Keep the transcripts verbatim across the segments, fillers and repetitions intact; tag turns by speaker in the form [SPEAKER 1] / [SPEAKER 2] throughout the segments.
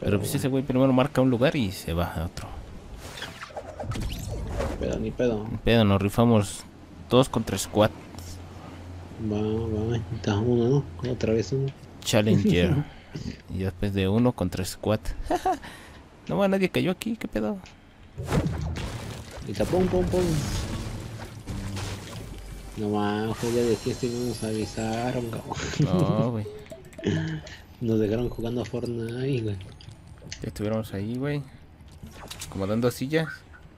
[SPEAKER 1] Pero pues ese güey primero marca un lugar y se va a otro.
[SPEAKER 2] Pedo, ni pedo.
[SPEAKER 1] Ni pedo, nos rifamos dos contra squad.
[SPEAKER 2] Va, va, da uno, ¿no? Otra vez uno.
[SPEAKER 1] Challenger. Y después de uno contra squad. No va, nadie cayó aquí, ¿qué pedo?
[SPEAKER 2] Y está pum, pum, pum. No más, ya de aquí este no nos avisaron, cabrón.
[SPEAKER 1] No, güey.
[SPEAKER 2] Nos dejaron jugando a Fortnite, güey.
[SPEAKER 1] Ya estuviéramos ahí, güey. Acomodando sillas.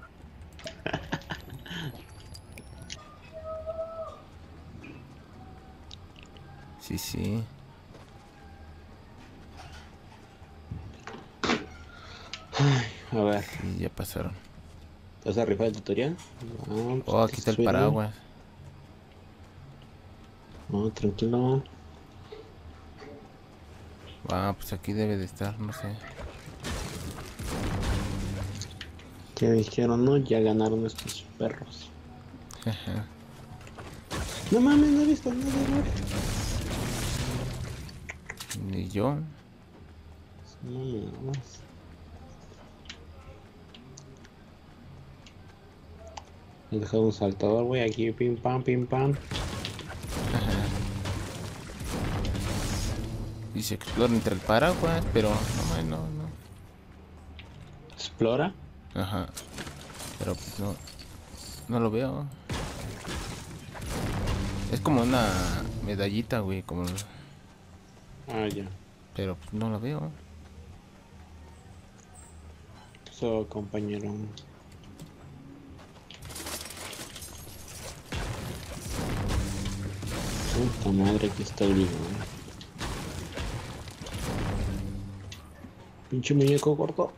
[SPEAKER 1] Sí, sí.
[SPEAKER 2] A ver,
[SPEAKER 1] Sí, ya pasaron.
[SPEAKER 2] ¿te vas a rifar el tutorial? No,
[SPEAKER 1] Oh, aquí está el paraguas.
[SPEAKER 2] No, tranquilo.
[SPEAKER 1] Ah, pues aquí debe de estar, no sé.
[SPEAKER 2] ¿Qué dijeron? No, ya ganaron estos perros. No mames, no he visto nada, güey.
[SPEAKER 1] Ni yo.
[SPEAKER 2] No mames. He dejado un saltador, güey, aquí, pim pam, pim pam.
[SPEAKER 1] Dice explora entre el paraguas, pero no, no, no.
[SPEAKER 2] ¿Explora?
[SPEAKER 1] Ajá. Pero pues no. No lo veo. Es como una medallita, güey, como...
[SPEAKER 2] Ah, ya.
[SPEAKER 1] Pero pues no la veo.
[SPEAKER 2] Eso, compañero. Puta madre que está vivo. Pinche muñeco corto.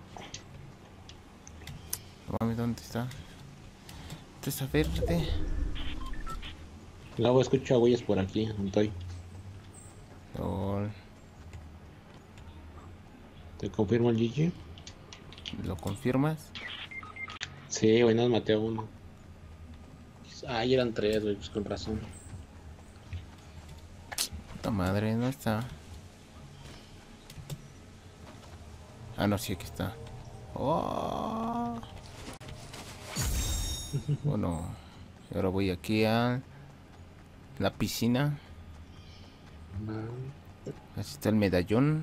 [SPEAKER 1] Mami, ¿dónde está? ¿Esto está verde?
[SPEAKER 2] Luego escucho a güeyes por aquí, estoy.
[SPEAKER 1] Lol.
[SPEAKER 2] ¿Te confirmo el G G?
[SPEAKER 1] ¿Lo confirmas?
[SPEAKER 2] Sí, güey, nos maté a uno. Ah, y eran tres, güey, pues con razón.
[SPEAKER 1] Puta madre, no está. Ah, no, sí, aquí está. Oh. Bueno, y ahora voy aquí a la piscina. Así está el medallón.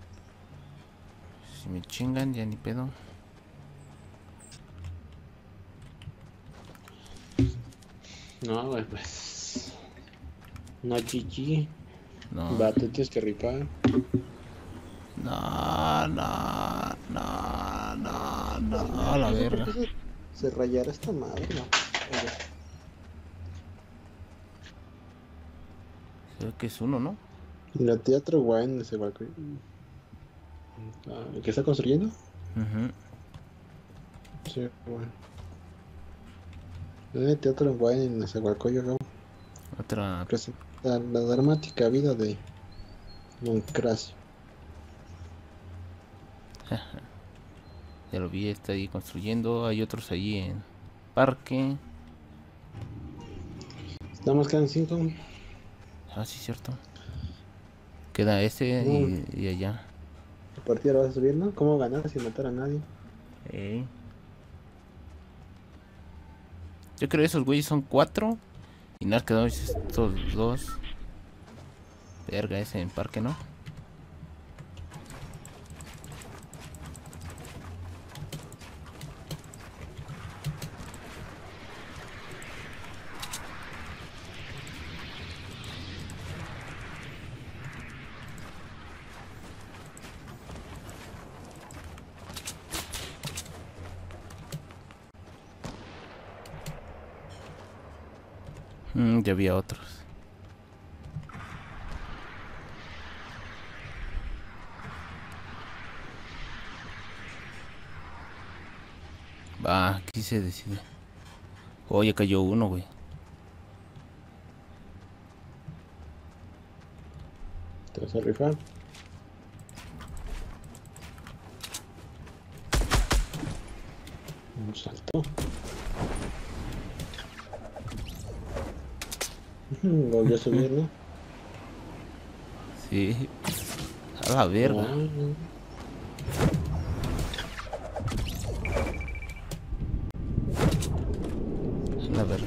[SPEAKER 1] Si me chingan, ya ni pedo.
[SPEAKER 2] No, güey, pues. No, G G.
[SPEAKER 1] No.
[SPEAKER 2] Va, te tienes que rifar.
[SPEAKER 1] No, no, no, no, no, a la verga.
[SPEAKER 2] ¿Por qué se, se rayará esta madre? No.
[SPEAKER 1] Creo que es uno, ¿no?
[SPEAKER 2] La Teatro Wine ese balcón. Ah, ¿el que está construyendo?
[SPEAKER 1] Uh-huh.
[SPEAKER 2] Sí, bueno. El Teatro Wine en Nezahualcóyotl, ¿no?
[SPEAKER 1] Otra.
[SPEAKER 2] Presenta la dramática vida de Moncracio.
[SPEAKER 1] Ya lo vi, está ahí construyendo. Hay otros ahí en parque.
[SPEAKER 2] Nada más quedan cinco.
[SPEAKER 1] Ah, sí, cierto. Queda ese
[SPEAKER 2] No,
[SPEAKER 1] y, y allá.
[SPEAKER 2] la partida la vas a subir, ¿no? ¿Cómo ganar sin matar a nadie?
[SPEAKER 1] Eh. Yo creo que esos güeyes son cuatro. Y nada, quedamos estos dos. Verga, ese en parque, ¿no? Mm, ya había otros. Va, aquí se decide. Oh, ya cayó uno, güey.
[SPEAKER 2] ¿Te vas a rifar? Un salto. Volvió a subir, ¿no?
[SPEAKER 1] Sí. A la verga.
[SPEAKER 2] Ah,
[SPEAKER 1] verga.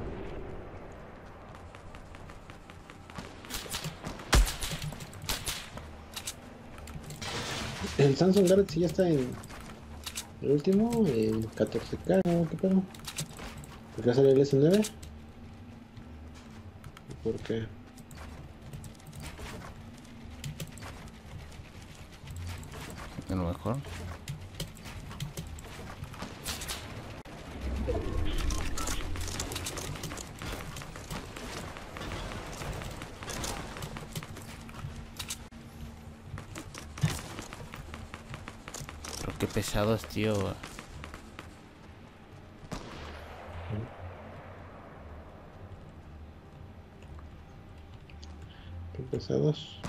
[SPEAKER 2] El Samsung Galaxy ya está en el último, el catorce K, ¿no? ¿Qué pedo? ¿Por qué va a salir el S nueve? ¿Por qué?
[SPEAKER 1] A lo mejor. Pero qué pesados, tío.
[SPEAKER 2] Qué pesados.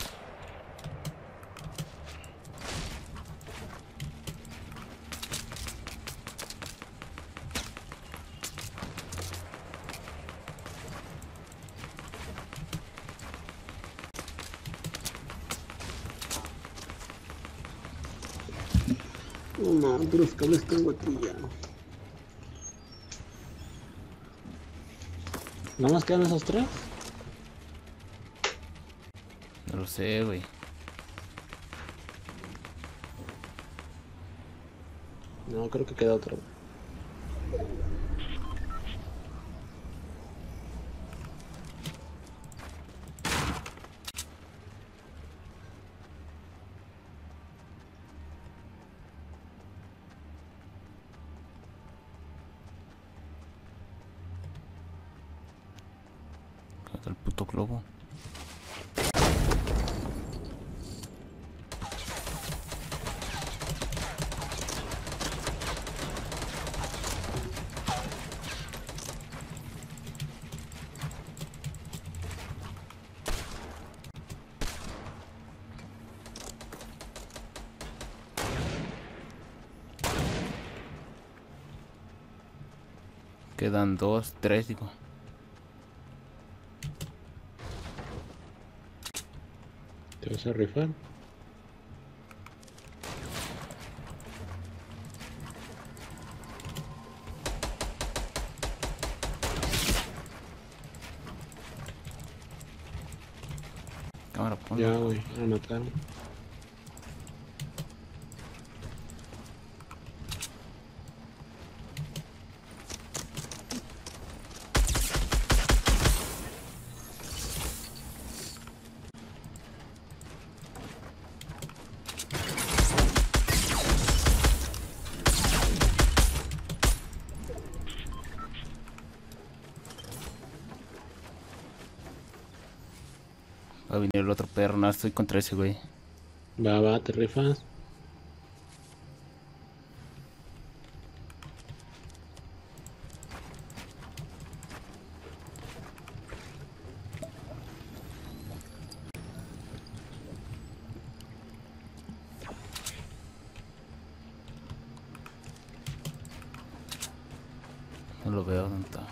[SPEAKER 2] No, no, puros cables tengo aquí ya. ¿Nada más quedan esos tres?
[SPEAKER 1] No lo sé, güey.
[SPEAKER 2] No, creo que queda otro.
[SPEAKER 1] El puto globo. Quedan dos, tres, digo.
[SPEAKER 2] ¿Te vas a rifar?
[SPEAKER 1] Cámara, ponlo.
[SPEAKER 2] Ya, güey, a matar.
[SPEAKER 1] Va a venir el otro perro, no estoy contra ese güey.
[SPEAKER 2] Va, va, te rifas.
[SPEAKER 1] No lo veo, ¿dónde está?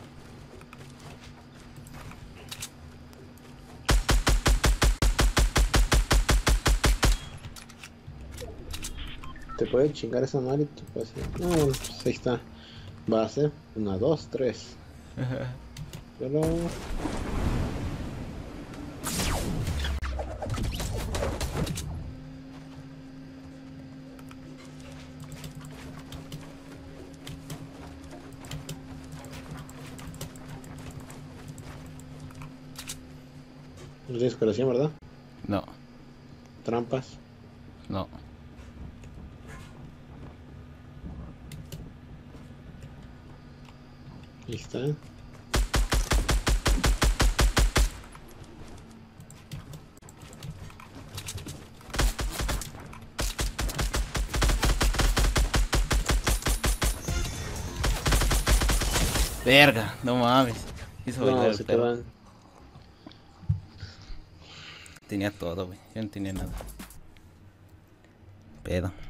[SPEAKER 2] Te puede chingar esa madre y te puede hacer. No, pues ahí está. Va a ser una, dos, tres. Pero. No tienes curación, ¿verdad?
[SPEAKER 1] No,
[SPEAKER 2] Trampas.
[SPEAKER 1] no.
[SPEAKER 2] Ahí está.
[SPEAKER 1] Verga, no mames. Hizo bailar
[SPEAKER 2] No,
[SPEAKER 1] el
[SPEAKER 2] se
[SPEAKER 1] perro.
[SPEAKER 2] quedan.
[SPEAKER 1] Tenía todo, güey. Yo no tenía nada. Pedo.